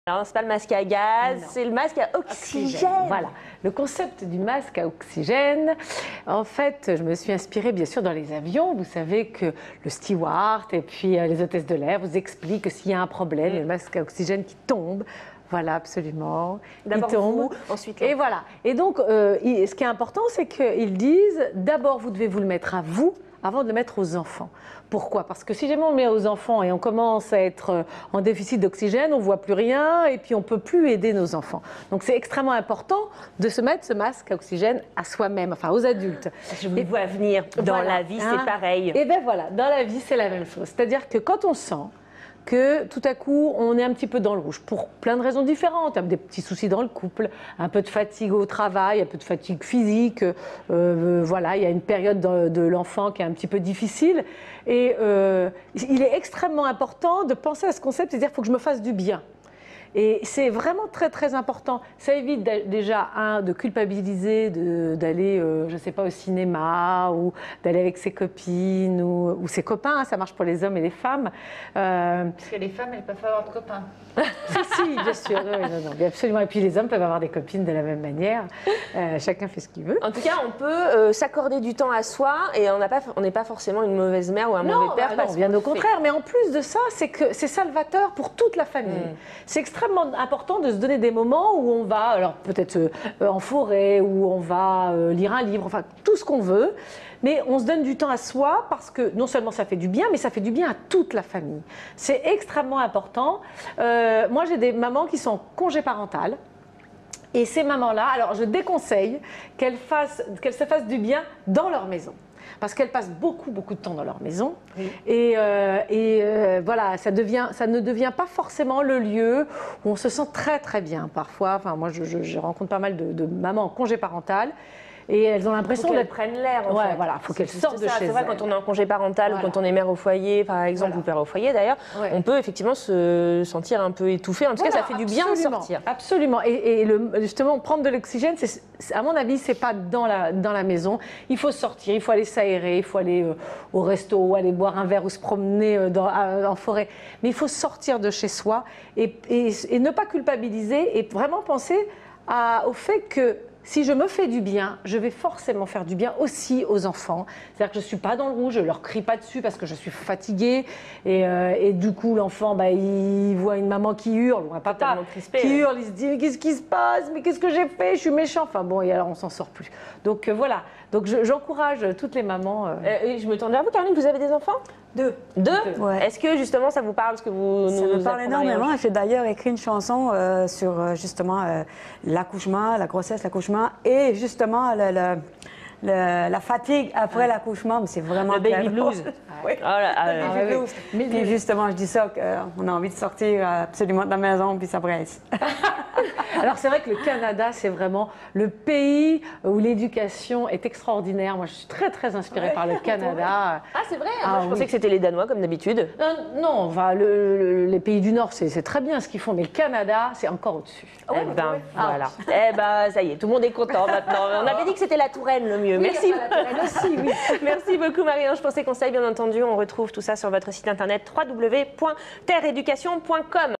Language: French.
Alors, c'est pas le masque à gaz, c'est le masque à oxygène. Voilà, le concept du masque à oxygène, en fait, je me suis inspirée bien sûr dans les avions. Vous savez que le steward et puis les hôtesses de l'air vous expliquent que s'il y a un problème, le masque à oxygène qui tombe. Voilà, absolument. D'abord il tombe. vous, ensuite et voilà. Et donc, ce qui est important, c'est qu'ils disent, d'abord, vous devez vous le mettre à vous, avant de le mettre aux enfants. Pourquoi? Parce que si jamais on le met aux enfants et on commence à être en déficit d'oxygène, on ne voit plus rien et puis on ne peut plus aider nos enfants. Donc c'est extrêmement important de se mettre ce masque à oxygène à soi-même, enfin aux adultes. Je me vois venir. Dans voilà, la vie, c'est pareil. Et bien voilà, dans la vie, c'est la même chose. C'est-à-dire que quand on sent que tout à coup, on est un petit peu dans le rouge, pour plein de raisons différentes, des petits soucis dans le couple, un peu de fatigue au travail, un peu de fatigue physique, voilà, il y a une période de l'enfant qui est un petit peu difficile, et il est extrêmement important de penser à ce concept, c'est-à-dire qu'il faut que je me fasse du bien. Et c'est vraiment très très important. Ça évite déjà, de culpabiliser, d'aller, je ne sais pas, au cinéma ou d'aller avec ses copines ou ses copains. Hein, ça marche pour les hommes et les femmes. Parce que les femmes, elles peuvent avoir de copains. Si, bien sûr. Non, absolument. Et puis les hommes peuvent avoir des copines de la même manière. Chacun fait ce qu'il veut. En tout cas, on peut s'accorder du temps à soi et on n'est pas forcément une mauvaise mère ou un mauvais père. Non, bien au contraire. Mais en plus de ça, c'est que c'est salvateur pour toute la famille. C'est extrêmement important de se donner des moments où on va, alors peut-être en forêt, où on va lire un livre, enfin tout ce qu'on veut, mais on se donne du temps à soi parce que non seulement ça fait du bien, mais ça fait du bien à toute la famille. C'est extrêmement important. Moi, j'ai des mamans qui sont en congé parental. Et ces mamans-là, alors je déconseille qu'elles se fassent du bien dans leur maison. Parce qu'elles passent beaucoup de temps dans leur maison. Oui. Et voilà, ça ne devient pas forcément le lieu où on se sent très très bien. Parfois, enfin, moi je rencontre pas mal de mamans en congé parental. Et elles ont l'impression qu'elles prennent l'air. En fait. Voilà, il faut qu'elles sortent de chez elles. C'est vrai, quand on est en congé parental ou quand on est mère au foyer, par exemple, ou père au foyer d'ailleurs, on peut effectivement se sentir un peu étouffé. En tout cas, ça fait du bien de sortir. Absolument. Et justement, prendre de l'oxygène, à mon avis, c'est pas dans la maison. Il faut sortir, il faut aller s'aérer, il faut aller au resto, aller boire un verre ou se promener en forêt. Mais il faut sortir de chez soi et ne pas culpabiliser et vraiment penser au fait que si je me fais du bien, je vais forcément faire du bien aussi aux enfants. C'est-à-dire que je ne suis pas dans le rouge, je ne leur crie pas dessus parce que je suis fatiguée. Et du coup, l'enfant, il voit une maman qui hurle, ou un papa qui hurle, il se dit « mais qu'est-ce qui se passe? Mais qu'est-ce que j'ai fait? Je suis méchant ». Enfin bon, et alors on ne s'en sort plus. Donc voilà, donc j'encourage toutes les mamans. Je me tourne vers vous, Caroline, vous avez des enfants? Deux. Ouais. Est-ce que justement ça vous parle, ce que vous ça me parle énormément. J'ai d'ailleurs écrit une chanson sur justement l'accouchement, la grossesse, l'accouchement et justement la fatigue après l'accouchement. C'est vraiment le baby blues. Oui. Le baby blues. Puis justement, je dis ça qu'on a envie de sortir absolument de la maison puis ça presse. Alors c'est vrai que le Canada, c'est vraiment le pays où l'éducation est extraordinaire. Moi, je suis très très inspirée par le Canada. Ah, c'est vrai? Moi, je pensais que c'était les Danois comme d'habitude. Non, les pays du Nord, c'est très bien ce qu'ils font, mais le Canada, c'est encore au-dessus. Voilà. Ça y est, tout le monde est content maintenant. On avait dit que c'était la Touraine le mieux. Oui, merci. Aussi, oui. Merci beaucoup, Marie-Ange, pour ces conseils. Bien entendu, on retrouve tout ça sur votre site internet www.terreeducation.com.